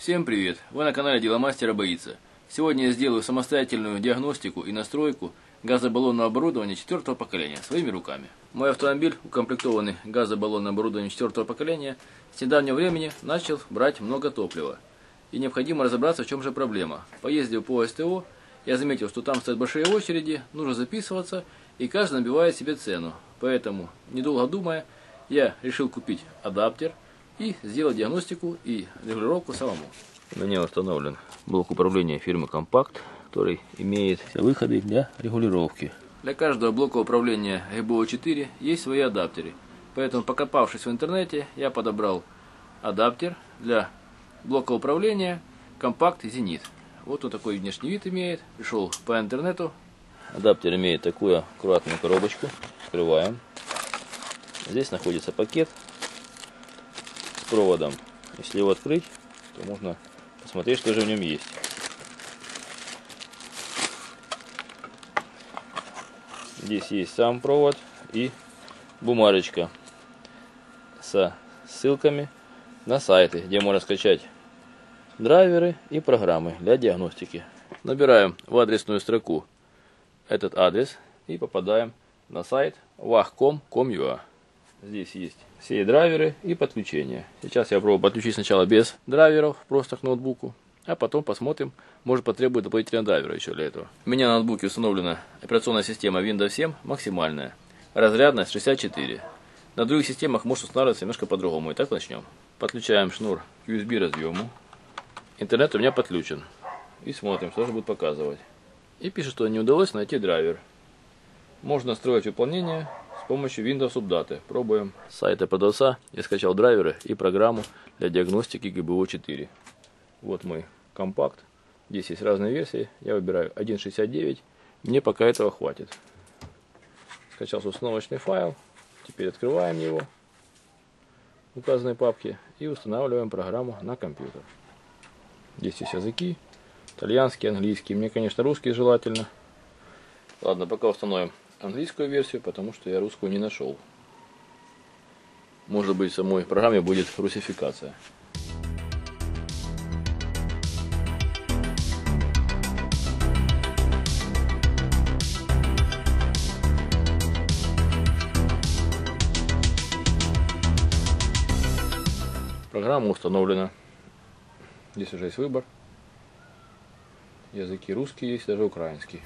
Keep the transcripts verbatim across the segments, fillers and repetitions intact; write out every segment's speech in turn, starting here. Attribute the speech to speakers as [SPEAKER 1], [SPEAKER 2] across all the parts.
[SPEAKER 1] Всем привет! Вы на канале Деломастера Боится. Сегодня я сделаю самостоятельную диагностику и настройку газобаллонного оборудования четвертого поколения своими руками. Мой автомобиль, укомплектованный газобаллонным оборудованием четвертого поколения, с недавнего времени начал брать много топлива. И необходимо разобраться, в чем же проблема. Поездив по СТО, я заметил, что там стоят большие очереди, нужно записываться, и каждый набивает себе цену. Поэтому, недолго думая, я решил купить адаптер и сделать диагностику и регулировку самому. У меня установлен блок управления фирмы Компакт, который имеет все выходы для регулировки. Для каждого блока управления Г Б О четыре есть свои адаптеры. Поэтому, покопавшись в интернете, я подобрал адаптер для блока управления Компакт Зенит. Вот он такой внешний вид имеет. Пришел по интернету. Адаптер имеет такую аккуратную коробочку. Открываем. Здесь находится пакет с проводом. Если его открыть, то можно посмотреть, что же в нем есть. Здесь есть сам провод и бумажечка со ссылками на сайты, где можно скачать драйверы и программы для диагностики. Набираем в адресную строку этот адрес и попадаем на сайт вахком точка ком точка ю а. Здесь есть все драйверы и подключения. Сейчас я попробую подключить сначала без драйверов, просто к ноутбуку, а потом посмотрим, может потребует дополнительного драйвера еще для этого. У меня на ноутбуке установлена операционная система Windows семь максимальная, разрядность шестьдесят четыре. На других системах может устанавливаться немножко по-другому. Итак, начнем. Подключаем шнур к ю эс би разъему. Интернет у меня подключен. И смотрим, что же будет показывать. И пишет, что не удалось найти драйвер. Можно настроить выполнение с помощью Windows Update. Пробуем. С сайта продавца я скачал драйверы и программу для диагностики Г Б О четыре. Вот мой компакт. Здесь есть разные версии. Я выбираю один шестьдесят девять. Мне пока этого хватит. Скачался установочный файл. Теперь открываем его в указанной папке и устанавливаем программу на компьютер. Здесь есть языки. Итальянский, английский. Мне, конечно, русский желательно. Ладно, пока установим английскую версию, потому что я русскую не нашел. Может быть, в самой программе будет русификация. Программа установлена. Здесь уже есть выбор. Языки русский есть, даже украинский.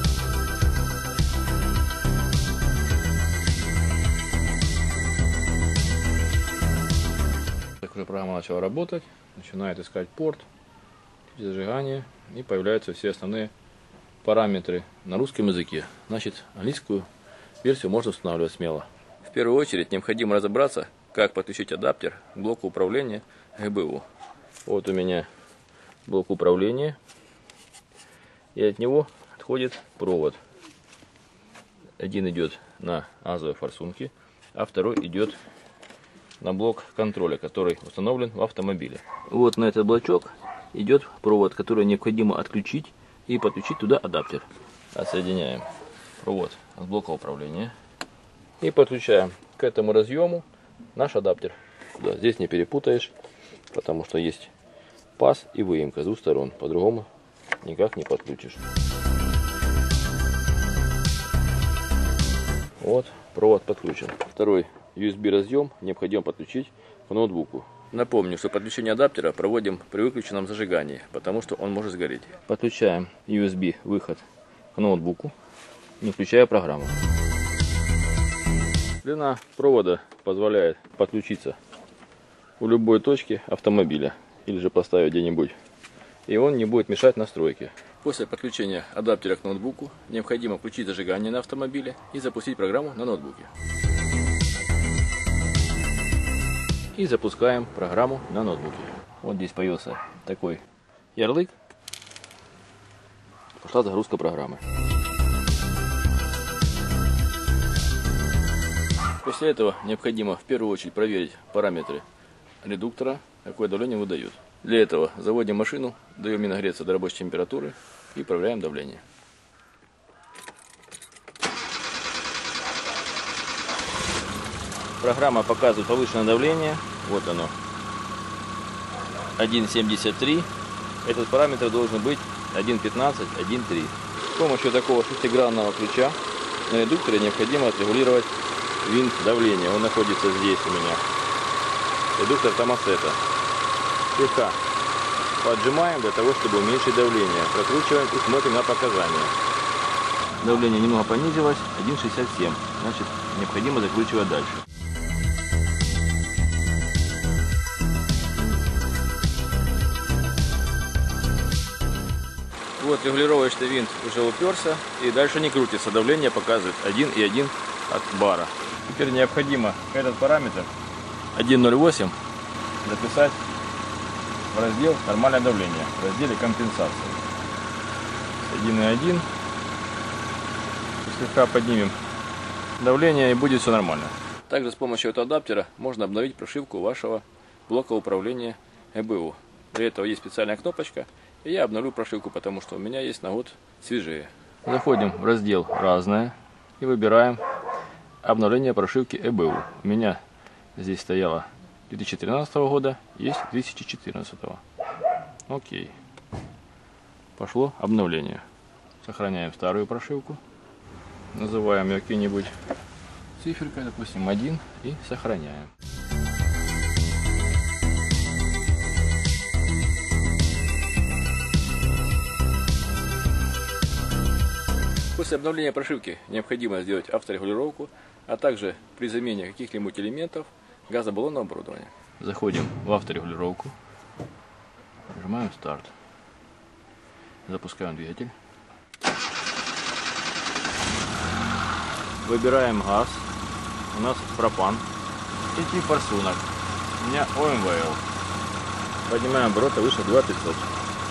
[SPEAKER 1] Так уже программа начала работать. Начинает искать порт, зажигание. И появляются все основные параметры на русском языке. Значит, английскую версию можно устанавливать смело. В первую очередь необходимо разобраться, как подключить адаптер к блоку управления Г Б О. Вот у меня блок управления. И от него отходит провод. Один идет на газовые форсунки, а второй идет на блок контроля, который установлен в автомобиле. Вот на этот блочок идет провод, который необходимо отключить и подключить туда адаптер. Отсоединяем провод от блока управления и подключаем к этому разъему наш адаптер. Да, здесь не перепутаешь, потому что есть паз и выемка с двух сторон. По-другому никак не подключишь. Вот, провод подключен. Второй ю эс би разъем необходимо подключить к ноутбуку. Напомню, что подключение адаптера проводим при выключенном зажигании, потому что он может сгореть. Подключаем ю эс би выход к ноутбуку, не включая программу. Длина провода позволяет подключиться у любой точки автомобиля или же поставить где-нибудь, и он не будет мешать настройке. После подключения адаптера к ноутбуку необходимо включить зажигание на автомобиле и запустить программу на ноутбуке. И запускаем программу на ноутбуке. Вот здесь появился такой ярлык. Пошла загрузка программы. После этого необходимо в первую очередь проверить параметры редуктора, какое давление выдает. Для этого заводим машину, даем ей нагреться до рабочей температуры и проверяем давление. Программа показывает повышенное давление. Вот оно. один семьдесят три. Этот параметр должен быть один пятнадцать, один три. С помощью такого шестигранного ключа на редукторе необходимо отрегулировать винт давления. Он находится здесь у меня. Редуктор Томасета. Слегка поджимаем для того, чтобы уменьшить давление. Прокручиваем и смотрим на показания. Давление немного понизилось, один шестьдесят семь. Значит, необходимо закручивать дальше. Вот регулировочный винт уже уперся и дальше не крутится. Давление показывает один и один от бара. Теперь необходимо этот параметр один ноль восемь записать в раздел нормальное давление, в разделе компенсации. один и один. Слегка поднимем давление и будет все нормально. Также с помощью этого адаптера можно обновить прошивку вашего блока управления э бэ у. Для этого есть специальная кнопочка, и я обновлю прошивку, потому что у меня есть на год свежее. Заходим в раздел «Разное» и выбираем обновление прошивки э бэ у. У меня здесь стояло две тысячи тринадцатого года, есть две тысячи четырнадцатого. Окей. Пошло обновление. Сохраняем старую прошивку. Называем ее какие-нибудь циферкой, допустим, один, и сохраняем. После обновления прошивки необходимо сделать авторегулировку, а также при замене каких-либо элементов газобаллонного оборудования. Заходим в авторегулировку, нажимаем старт, запускаем двигатель, выбираем газ, у нас пропан и тип форсунок, у меня о эм вэ эл, поднимаем обороты выше два тысячи пятьсот.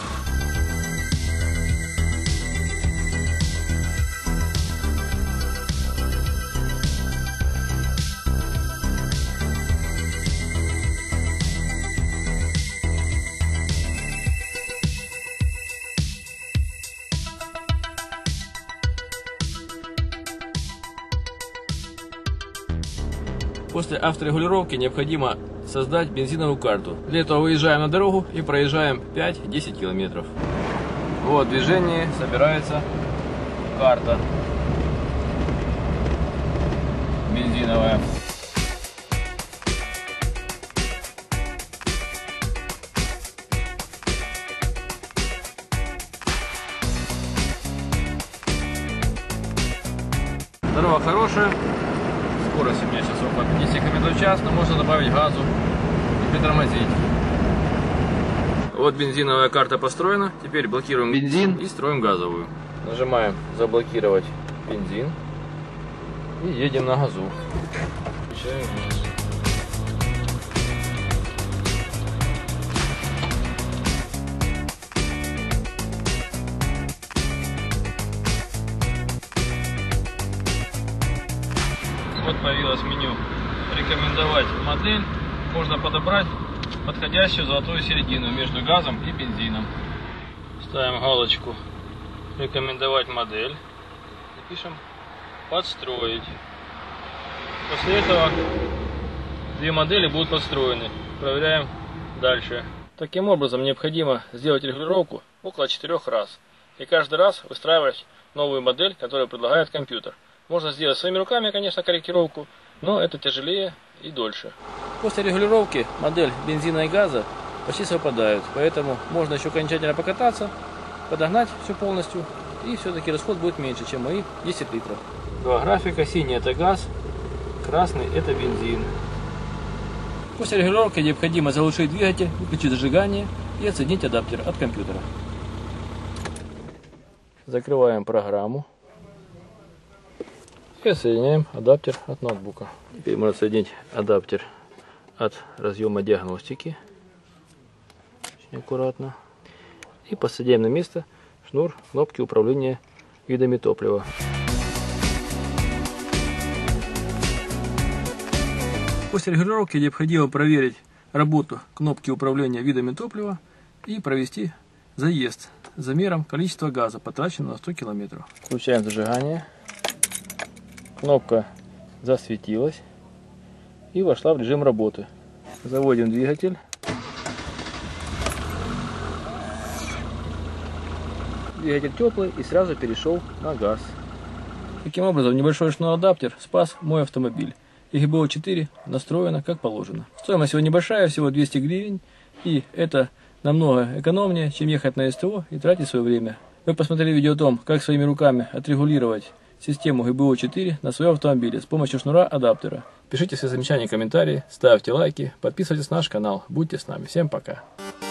[SPEAKER 1] После авторегулировки необходимо создать бензиновую карту. Для этого выезжаем на дорогу и проезжаем пять-десять километров. Вот в движении собирается карта бензиновая. Дорога хорошая. Скорость у меня сейчас около пятидесяти километров в час, но можно добавить газу и притормозить. Вот бензиновая карта построена. Теперь блокируем бензин и строим газовую. Нажимаем заблокировать бензин и едем на газу. Включаем газ. Вот появилось меню «Рекомендовать модель». Можно подобрать подходящую золотую середину между газом и бензином. Ставим галочку «Рекомендовать модель» и пишем «Подстроить». После этого две модели будут подстроены. Проверяем дальше. Таким образом необходимо сделать регулировку около четырёх раз. И каждый раз выстраивать новую модель, которую предлагает компьютер. Можно сделать своими руками, конечно, корректировку, но это тяжелее и дольше. После регулировки модель бензина и газа почти совпадают, поэтому можно еще окончательно покататься, подогнать все полностью, и все-таки расход будет меньше, чем мои десять литров. Два графика: синий это газ, красный это бензин. После регулировки необходимо заглушить двигатель, выключить зажигание и отсоединить адаптер от компьютера. Закрываем программу. И соединяем адаптер от ноутбука. Теперь можно соединить адаптер от разъема диагностики. Очень аккуратно. И посадим на место шнур кнопки управления видами топлива. После регулировки необходимо проверить работу кнопки управления видами топлива и провести заезд с замером количества газа, потраченного на сто километров. Включаем зажигание. Кнопка засветилась и вошла в режим работы. Заводим двигатель. двигатель теплый и сразу перешел на газ. Таким образом, небольшой ручной адаптер спас мой автомобиль. И ГБО четыре настроено как положено. Стоимость его небольшая, всего двести гривен. И это намного экономнее, чем ехать на СТО и тратить свое время. Вы посмотрели видео о том, как своими руками отрегулировать систему ГБО четыре на своем автомобиле с помощью шнура адаптера. Пишите свои замечания, комментарии, ставьте лайки, подписывайтесь на наш канал. Будьте с нами. Всем пока.